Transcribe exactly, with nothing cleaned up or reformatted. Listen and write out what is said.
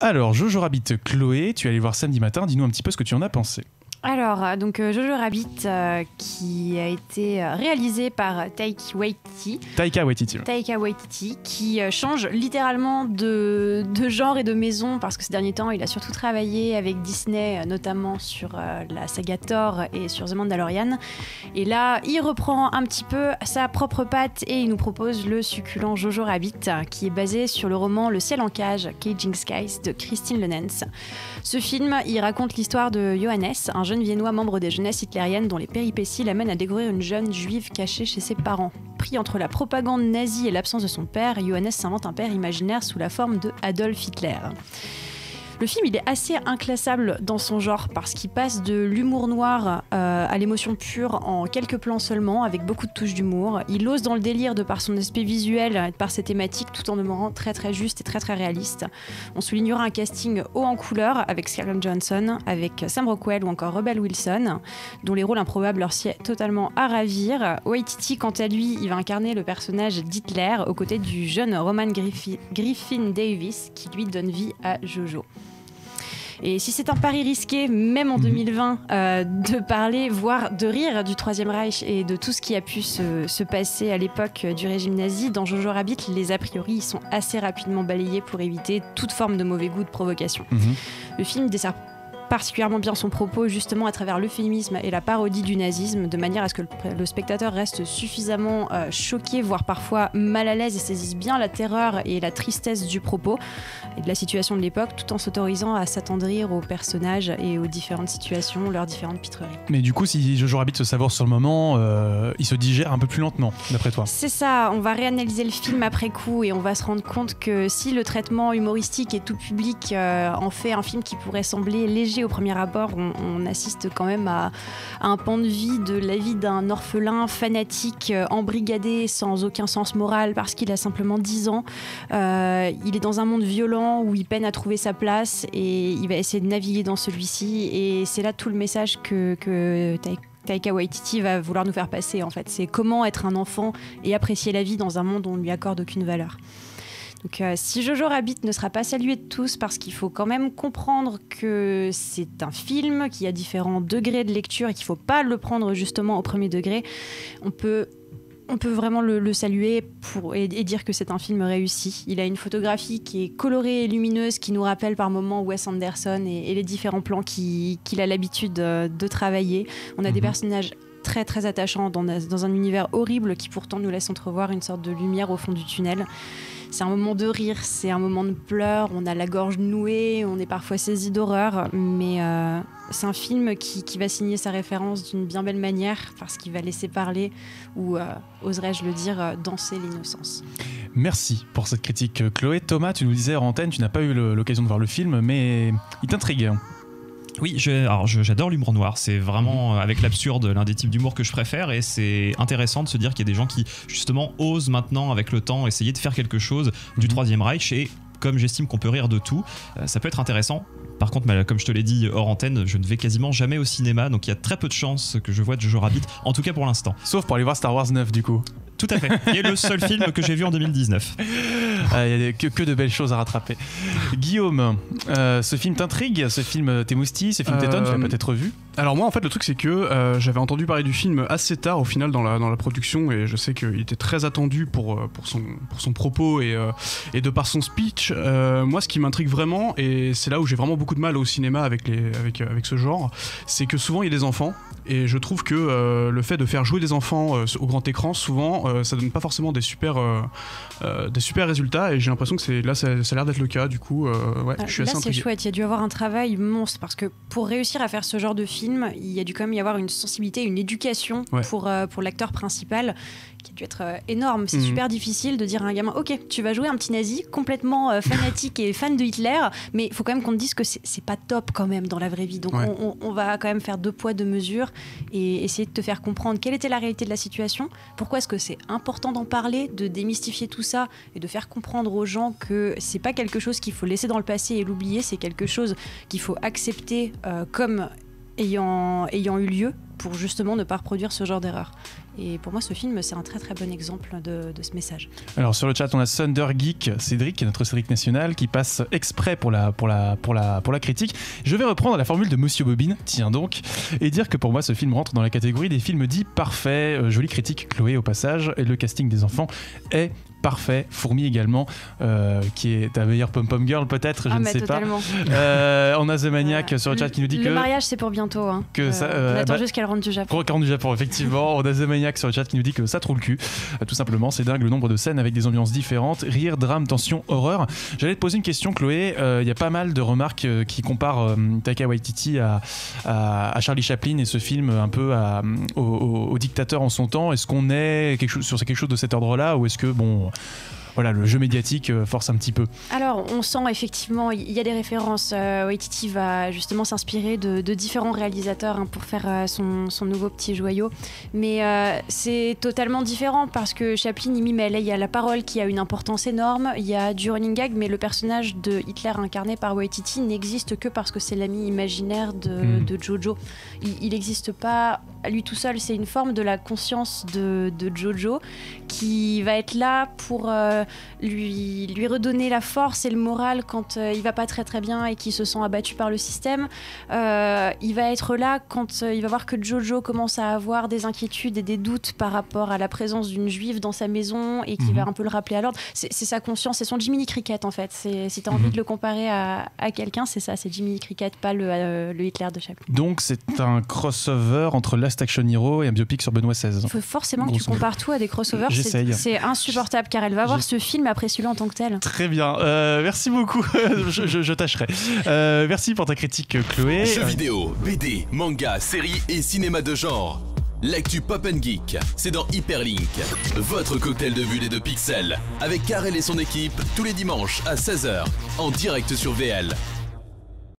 Alors, Jojo Rabbit, Chloé, tu es allée voir samedi matin, dis-nous un petit peu ce que tu en as pensé. Alors, donc euh, Jojo Rabbit, euh, qui a été euh, réalisé par Taika Waititi. Taika Waititi. Taika Waititi, qui euh, change littéralement de, de genre et de maison, parce que ces derniers temps, il a surtout travaillé avec Disney, euh, notamment sur euh, la saga Thor et sur The Mandalorian. Et là, il reprend un petit peu sa propre patte et il nous propose le succulent Jojo Rabbit, qui est basé sur le roman Le ciel en cage, Caging Skies, de Christine Lenens. Ce film, il raconte l'histoire de Johannes, un jeune viennois membre des jeunesses hitlériennes dont les péripéties l'amènent à découvrir une jeune juive cachée chez ses parents. Pris entre la propagande nazie et l'absence de son père, Johannes s'invente un père imaginaire sous la forme de Adolf Hitler. Le film, il est assez inclassable dans son genre parce qu'il passe de l'humour noir euh, à l'émotion pure en quelques plans seulement, avec beaucoup de touches d'humour. Il ose dans le délire de par son aspect visuel et de par ses thématiques, tout en demeurant très très juste et très très réaliste. On soulignera un casting haut en couleur avec Scarlett Johansson, avec Sam Rockwell ou encore Rebel Wilson, dont les rôles improbables leur sied totalement à ravir. Waititi, quant à lui, il va incarner le personnage d'Hitler aux côtés du jeune Roman Griffin, Griffin Davis, qui lui donne vie à Jojo. Et si c'est un pari risqué, même en deux mille vingt, euh, de parler, voire de rire du Troisième Reich et de tout ce qui a pu se, se passer à l'époque du régime nazi, dans Jojo Rabbit, les a priori ils sont assez rapidement balayés pour éviter toute forme de mauvais goût, de provocation. Mmh. Le film dessert particulièrement bien son propos justement à travers l'euphémisme et la parodie du nazisme, de manière à ce que le, le spectateur reste suffisamment euh, choqué, voire parfois mal à l'aise, et saisisse bien la terreur et la tristesse du propos et de la situation de l'époque, tout en s'autorisant à s'attendrir aux personnages et aux différentes situations, leurs différentes pitreries. Mais du coup, si Jojo Rabbit se savoure sur le moment, euh, il se digère un peu plus lentement, d'après toi. C'est ça, on va réanalyser le film après coup et on va se rendre compte que si le traitement humoristique et tout public euh, en fait un film qui pourrait sembler léger au premier abord, on, on assiste quand même à, à un pan de vie de la vie d'un orphelin fanatique, euh, embrigadé sans aucun sens moral parce qu'il a simplement dix ans. Euh, il est dans un monde violent où il peine à trouver sa place et il va essayer de naviguer dans celui-ci, et c'est là tout le message que, que Taika Waititi va vouloir nous faire passer en fait. C'est comment être un enfant et apprécier la vie dans un monde où on ne lui accorde aucune valeur. Donc euh, si Jojo Rabbit ne sera pas salué de tous, parce qu'il faut quand même comprendre que c'est un film qui a différents degrés de lecture et qu'il ne faut pas le prendre justement au premier degré, on peut, on peut vraiment le, le saluer pour, et, et dire que c'est un film réussi. Il a une photographie qui est colorée et lumineuse, qui nous rappelle par moments Wes Anderson et, et les différents plans qui, qu'il a l'habitude de, de travailler. On a mmh. des personnages très très attachants dans, dans un univers horrible qui pourtant nous laisse entrevoir une sorte de lumière au fond du tunnel. C'est un moment de rire, c'est un moment de pleurs, on a la gorge nouée, on est parfois saisi d'horreur, mais euh, c'est un film qui, qui va signer sa référence d'une bien belle manière, parce qu'il va laisser parler, ou euh, oserais-je le dire, euh, danser l'innocence. Merci pour cette critique, Chloé. Thomas, tu nous disais en antenne, tu n'as pas eu le, l'occasion de voir le film, mais il t'intrigue. Oui, je, alors je, j'adore l'humour noir, c'est vraiment avec l'absurde l'un des types d'humour que je préfère, et c'est intéressant de se dire qu'il y a des gens qui justement osent maintenant avec le temps essayer de faire quelque chose du Troisième Reich, et comme j'estime qu'on peut rire de tout, ça peut être intéressant. Par contre, comme je te l'ai dit hors antenne, je ne vais quasiment jamais au cinéma, donc il y a très peu de chances que je voie Jojo Rabbit, en tout cas pour l'instant. Sauf pour aller voir Star Wars neuf du coup. Tout à fait, qui est le seul film que j'ai vu en deux mille dix-neuf. Il ah, y a que, que de belles choses à rattraper. Guillaume, euh, ce film t'intrigue, ce film t'émoustille, ce film euh, t'étonne, tu l'as peut-être vu. Alors moi en fait le truc c'est que euh, j'avais entendu parler du film assez tard au final dans la, dans la production, et je sais qu'il était très attendu pour, pour, son, pour son propos et, euh, et de par son speech. Euh, moi ce qui m'intrigue vraiment, et c'est là où j'ai vraiment beaucoup de mal au cinéma avec, les, avec, avec ce genre, c'est que souvent il y a des enfants, et je trouve que euh, le fait de faire jouer des enfants euh, au grand écran, souvent euh, ça donne pas forcément des super, euh, euh, des super résultats, et j'ai l'impression que c'est, là ça, ça a l'air d'être le cas, du coup euh, ouais, ah, je suis là, assez intrigué. C'est chouette, il y a dû avoir un travail monstre, parce que pour réussir à faire ce genre de film, il y a dû quand même y avoir une sensibilité, une éducation ouais. pour, euh, pour l'acteur principal qui a dû être euh, énorme. C'est mmh. super difficile de dire à un gamin, ok, tu vas jouer un petit nazi complètement euh, fanatique et fan de Hitler, mais il faut quand même qu'on te dise que c'est, c'est pas top quand même dans la vraie vie. Donc ouais. on, on va quand même faire deux poids, deux mesures et essayer de te faire comprendre quelle était la réalité de la situation, pourquoi est-ce que c'est important d'en parler, de démystifier tout ça et de faire comprendre aux gens que c'est pas quelque chose qu'il faut laisser dans le passé et l'oublier, c'est quelque chose qu'il faut accepter euh, comme ayant, ayant eu lieu pour justement ne pas reproduire ce genre d'erreur. Et pour moi, ce film, c'est un très très bon exemple de, de ce message. Alors sur le chat, on a Thunder Geek, Cédric, notre Cédric national, qui passe exprès pour la, pour la, pour la, pour la critique. Je vais reprendre la formule de Monsieur Bobine, tiens donc, et dire que pour moi, ce film rentre dans la catégorie des films dits parfaits. Euh, jolie critique, Chloé, au passage, et le casting des enfants est parfait. Fourmi également, euh, qui est ta meilleure pom-pom girl peut-être, je ah, ne mais sais totalement. pas. Euh, on a The Maniac euh, sur le chat qui nous dit le que... Le mariage, c'est pour bientôt. Hein. Que euh, ça, euh, on attend bah, juste qu'elle rentre du Japon. Qu'elle rentre du Japon, effectivement. On a The Maniac sur le chat qui nous dit que ça trouve le cul. Euh, tout simplement, c'est dingue le nombre de scènes avec des ambiances différentes. Rire, drame, tension, horreur. J'allais te poser une question, Chloé. Il euh, y a pas mal de remarques euh, qui comparent euh, Taika Waititi à, à, à Charlie Chaplin et ce film un peu à, au, au, au dictateur en son temps. Est-ce qu'on est quelque chose, sur quelque chose de cet ordre-là, ou est-ce que, bon... Voilà, le jeu médiatique force un petit peu. Alors, on sent effectivement, il y a des références. Euh, Waititi va justement s'inspirer de, de différents réalisateurs hein, pour faire euh, son, son nouveau petit joyau. Mais euh, c'est totalement différent parce que Chaplin, il mime, il y a la parole qui a une importance énorme, il y a du running gag, mais le personnage de Hitler incarné par Waititi n'existe que parce que c'est l'ami imaginaire de, mmh. de Jojo. Il n'existe pas à lui tout seul, c'est une forme de la conscience de, de Jojo qui va être là pour... Euh, Lui, lui redonner la force et le moral quand euh, il va pas très très bien et qu'il se sent abattu par le système. Euh, il va être là quand euh, il va voir que Jojo commence à avoir des inquiétudes et des doutes par rapport à la présence d'une juive dans sa maison et qui mmh. va un peu le rappeler à l'ordre. C'est, c'est sa conscience, c'est son Jiminy Cricket en fait. C'est, si tu as envie mmh. de le comparer à, à quelqu'un, c'est ça, c'est Jiminy Cricket, pas le, euh, le Hitler de Chaplin. Donc c'est un crossover entre Last Action Hero et un biopic sur Benoît seize. Il faut forcément que tu compares tout à des crossovers. J'essaye. C'est, c'est insupportable car elle va voir ce film apprécie-le en tant que tel. Très bien, euh, merci beaucoup, je, je, je tâcherai. Euh, merci pour ta critique, Chloé. Jeux vidéo, B D, manga, séries et cinéma de genre. L'actu Pop and Geek, c'est dans Hyperlink, votre cocktail de bulles et de pixels, avec Karel et son équipe, tous les dimanches à seize heures, en direct sur V L.